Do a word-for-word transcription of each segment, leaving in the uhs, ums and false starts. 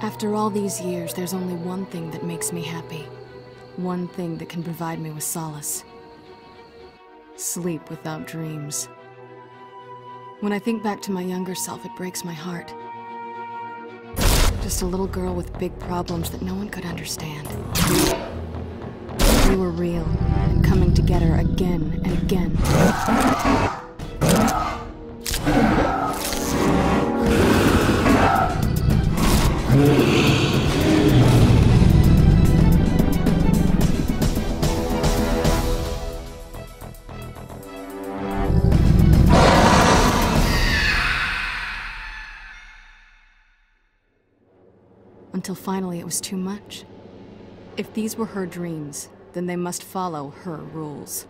After all these years, there's only one thing that makes me happy. One thing that can provide me with solace. Sleep without dreams. When I think back to my younger self, it breaks my heart. Just a little girl with big problems that no one could understand. We were real, and coming together again and again. Until finally it was too much. If these were her dreams, then they must follow her rules.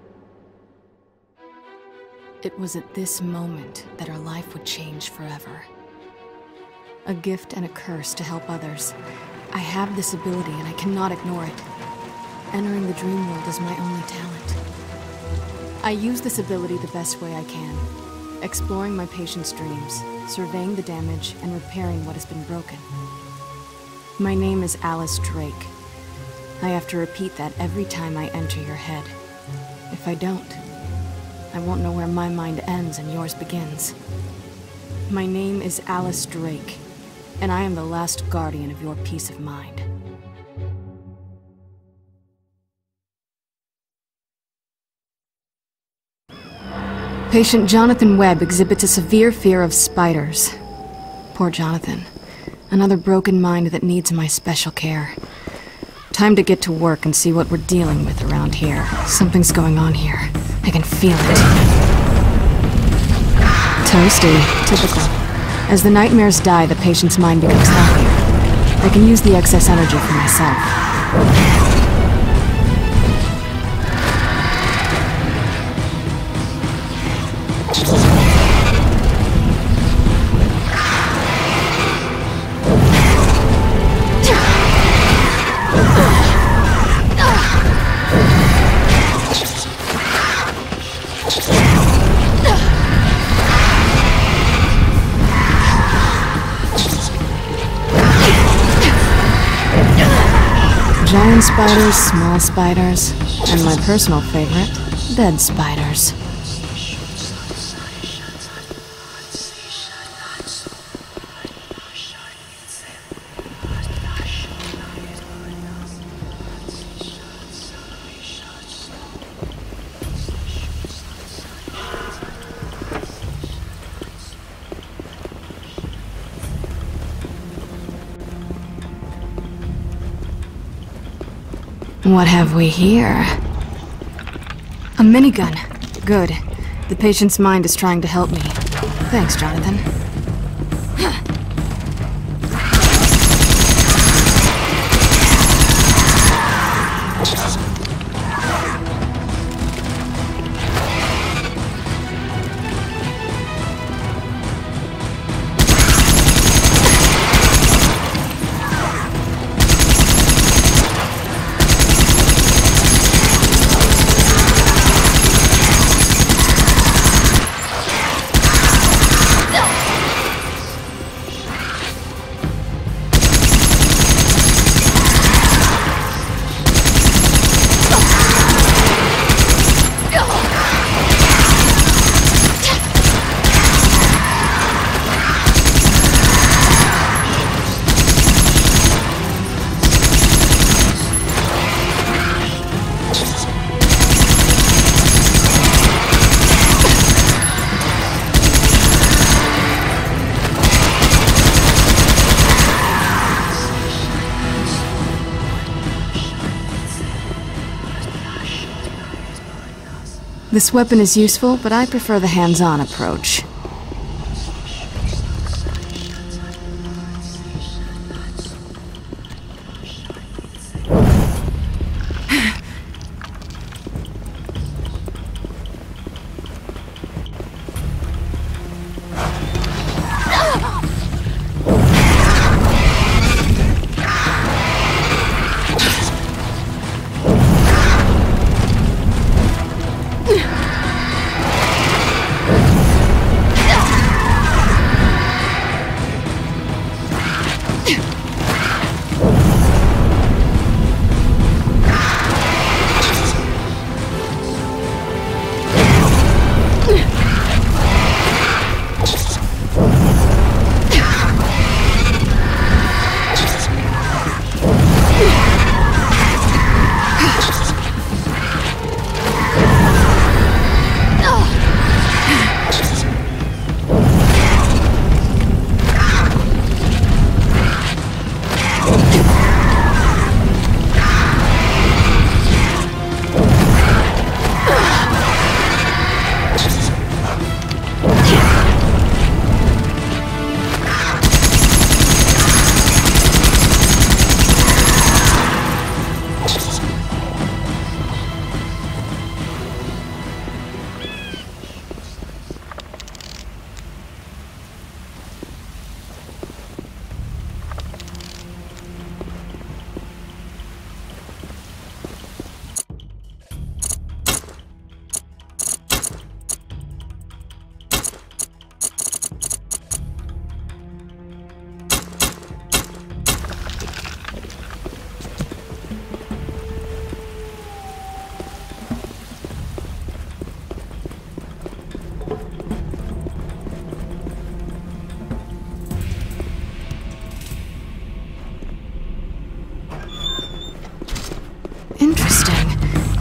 It was at this moment that her life would change forever. A gift and a curse to help others. I have this ability and I cannot ignore it. Entering the dream world is my only talent. I use this ability the best way I can. Exploring my patient's dreams, surveying the damage, and repairing what has been broken. My name is Alice Drake. I have to repeat that every time I enter your head. If I don't, I won't know where my mind ends and yours begins. My name is Alice Drake, and I am the last guardian of your peace of mind. Patient Jonathan Webb exhibits a severe fear of spiders. Poor Jonathan. Another broken mind that needs my special care. Time to get to work and see what we're dealing with around here. Something's going on here. I can feel it. Toasty. Typical. As the nightmares die, the patient's mind becomes healthier. I can use the excess energy for myself. Giant spiders, small spiders, and my personal favorite, dead spiders. What have we here? A minigun. Good. The patient's mind is trying to help me. Thanks, Jonathan. This weapon is useful, but I prefer the hands-on approach.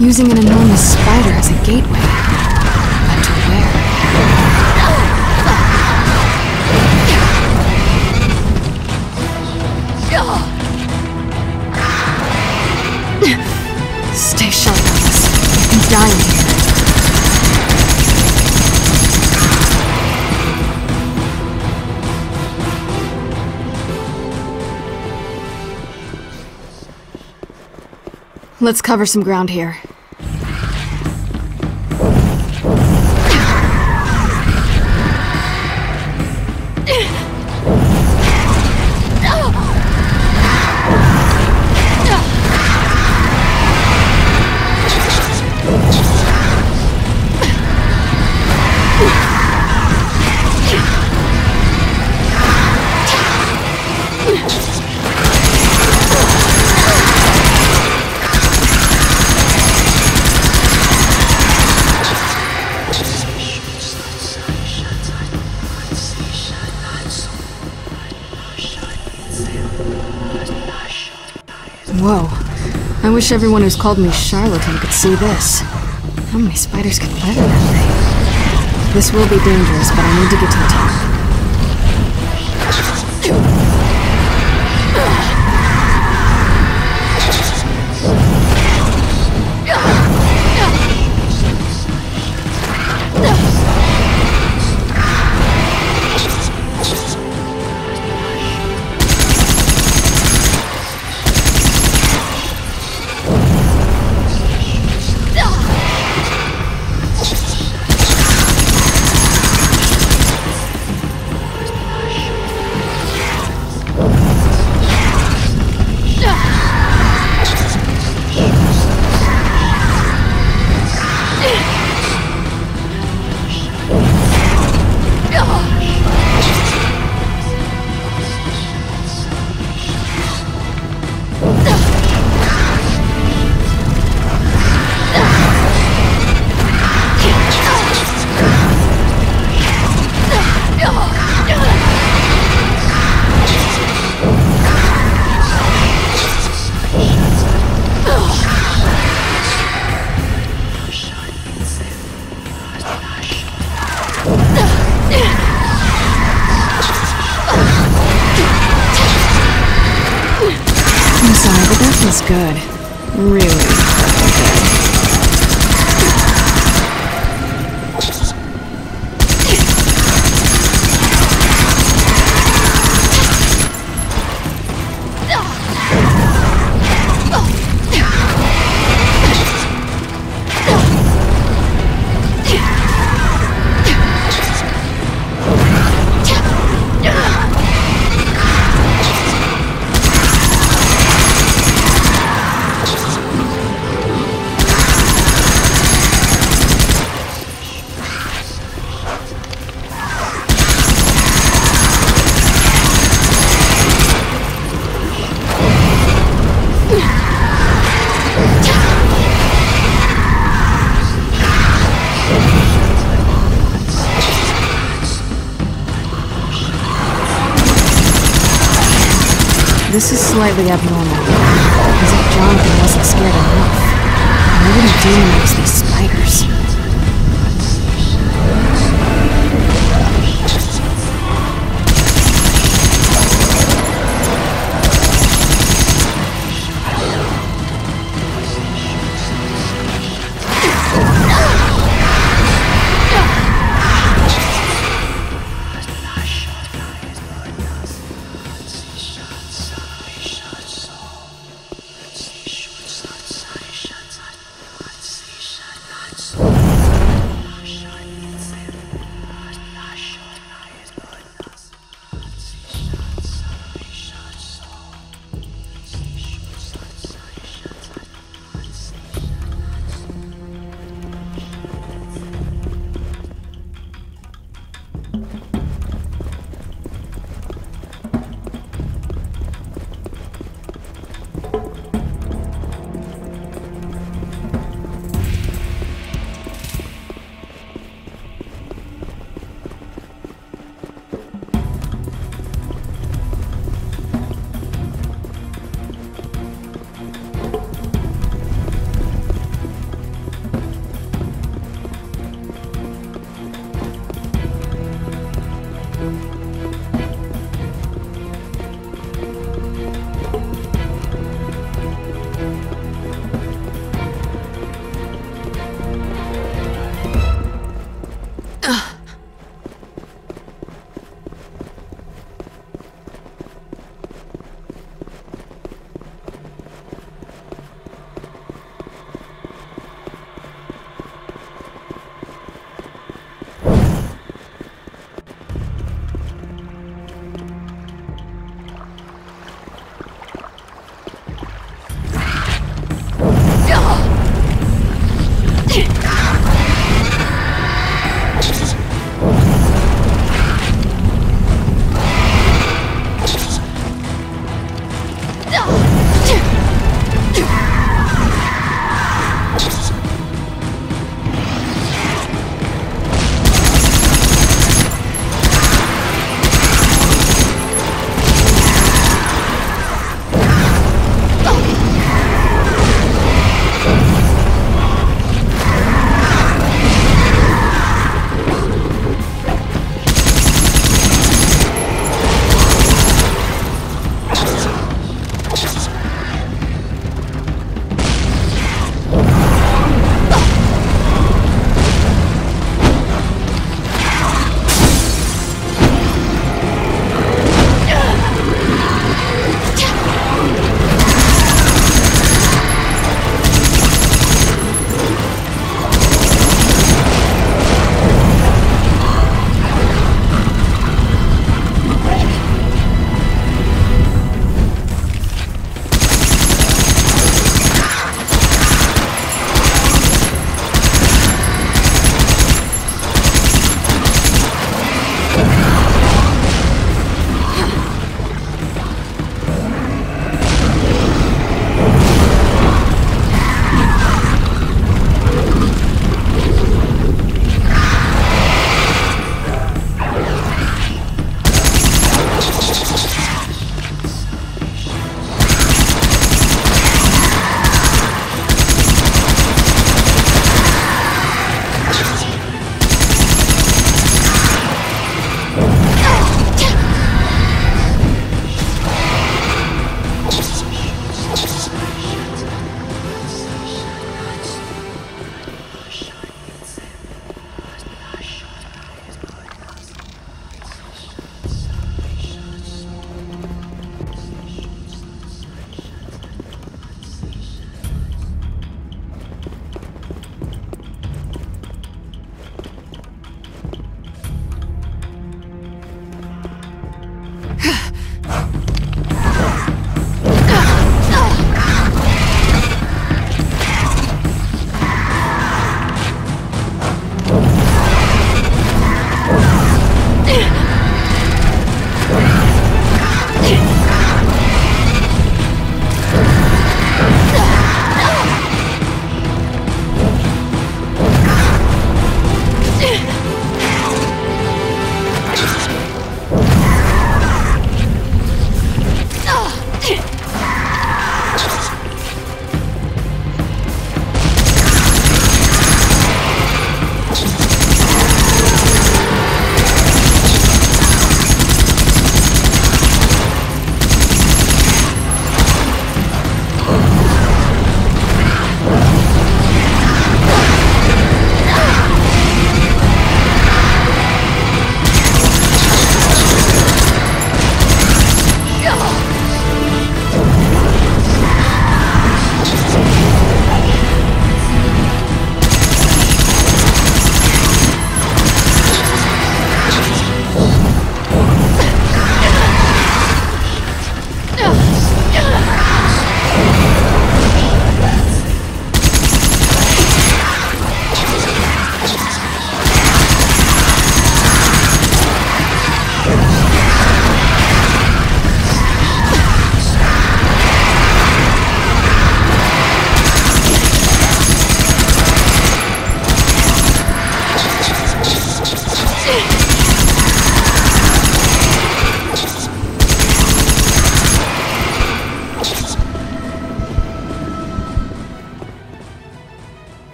Using an enormous spider as a gateway. But to where? Stay sharp, Alice. I'm dying here. Let's cover some ground here. Whoa. I wish everyone who's called me charlatan could see this. How many spiders can live in that thing? This will be dangerous, but I need to get to the top. Feels good. Really good. This is slightly abnormal. As if Jonathan wasn't scared enough. Why would he demonize these spiders? You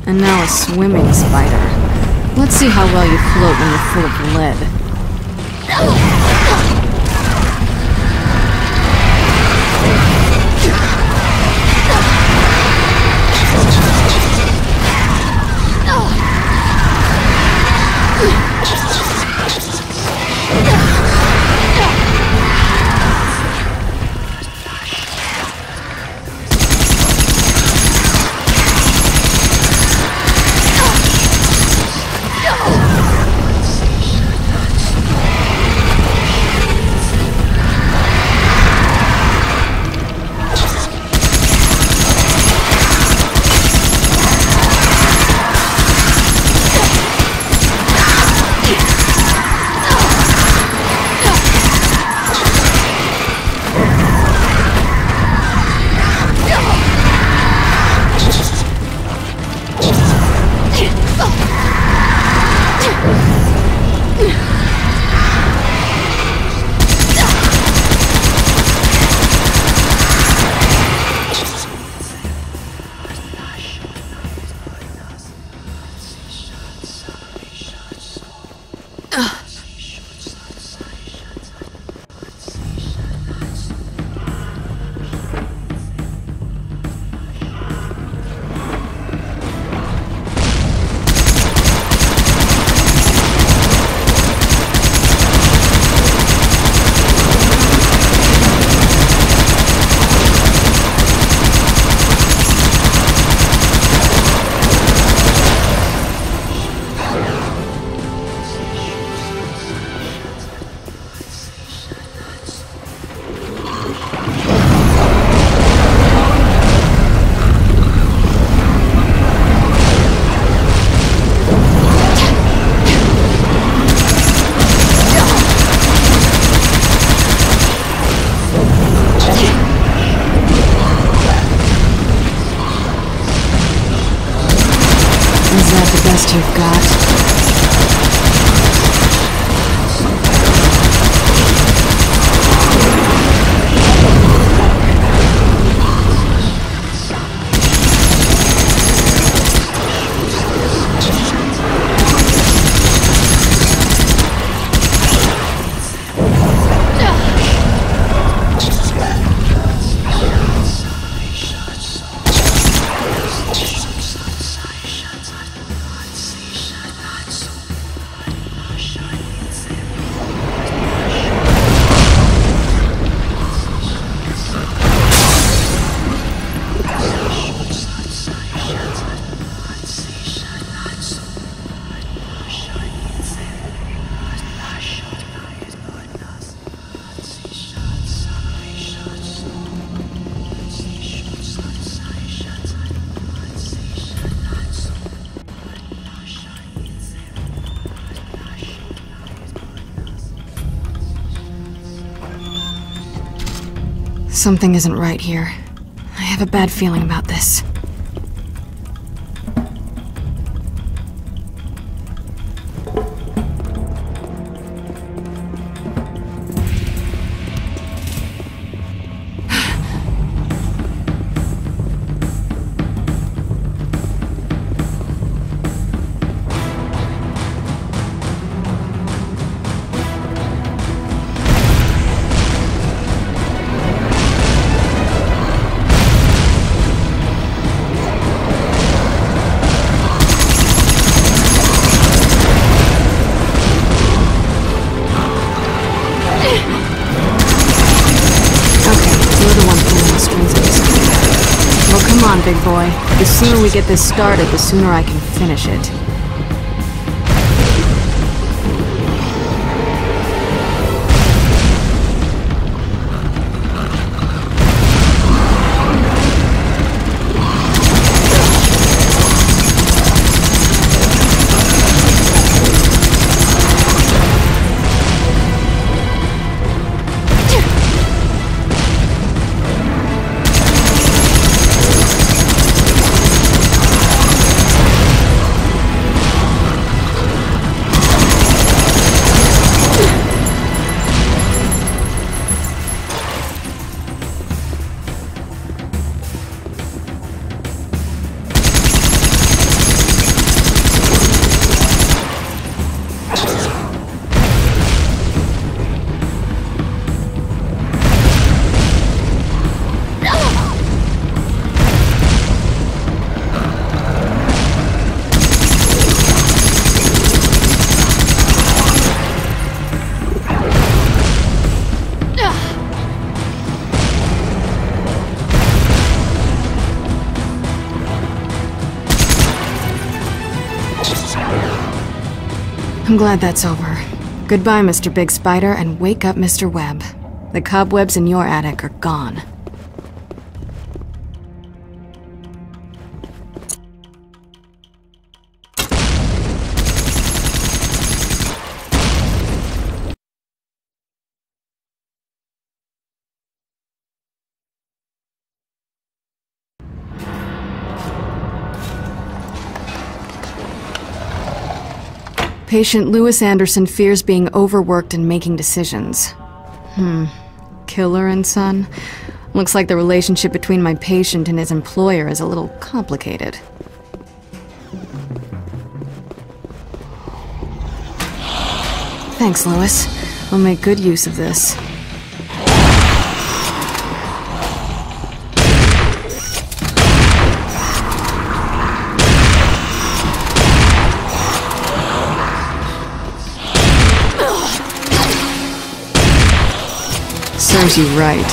And now a swimming spider. Let's see how well you float when you're full of lead. Is that the best you've got? Something isn't right here. I have a bad feeling about this. Big boy. The sooner we get this started, the sooner I can finish it. I'm glad that's over. Goodbye, Mister Big Spider, and wake up, Mister Webb. The cobwebs in your attic are gone. Patient Lewis Anderson fears being overworked and making decisions. Hmm. Killer and Son? Looks like the relationship between my patient and his employer is a little complicated. Thanks, Lewis. I'll make good use of this. Serves you right.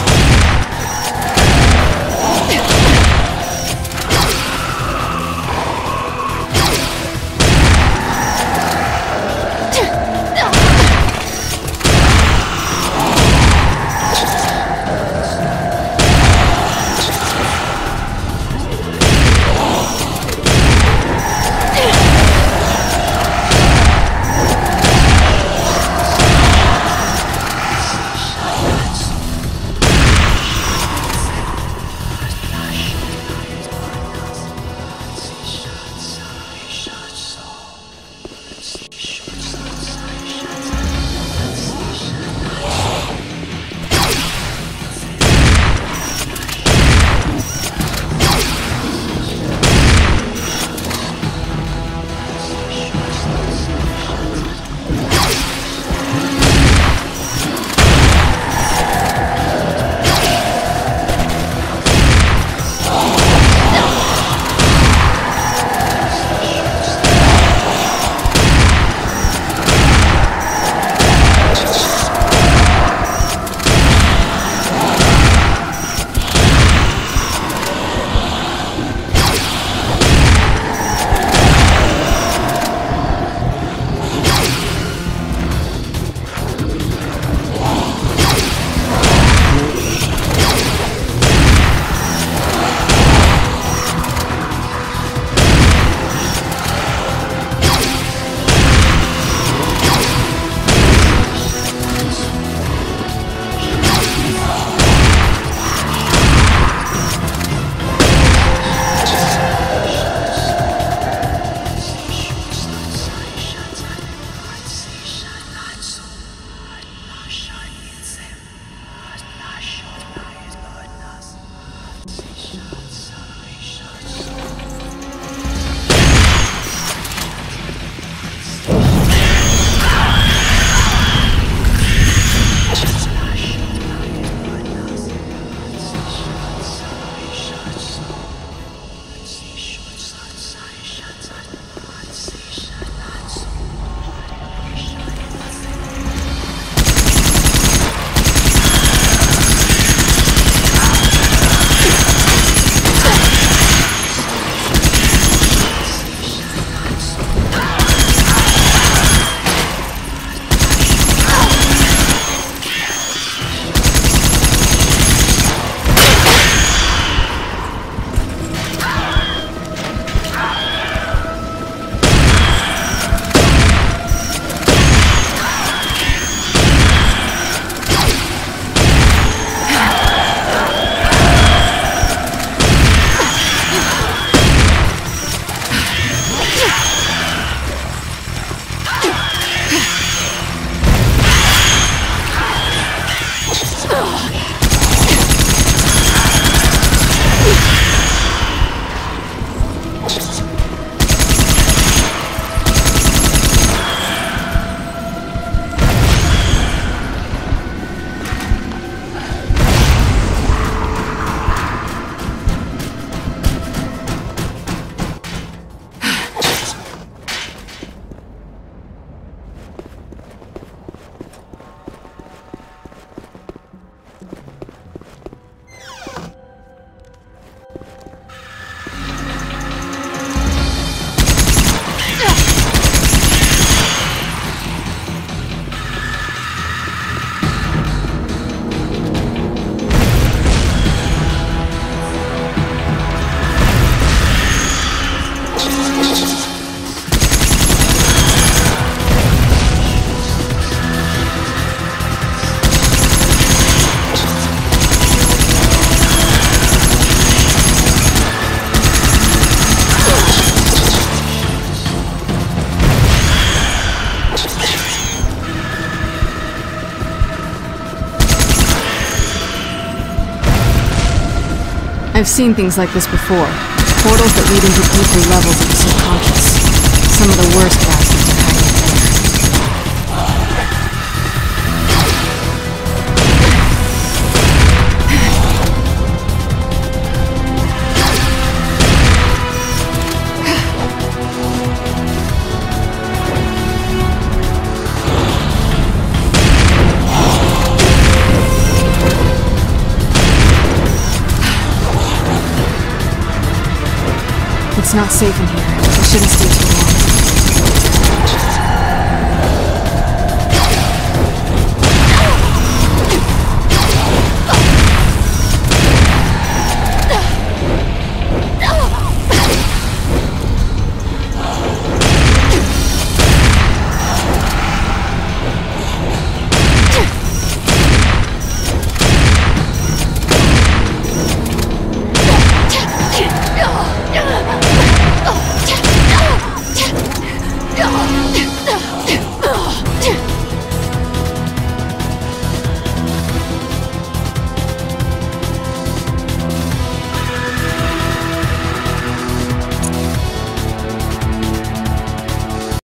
I've seen things like this before. Portals that lead into deeper levels of the subconscious. Some of the worst bastards are hiding there. It's not safe in here. I shouldn't stay too long.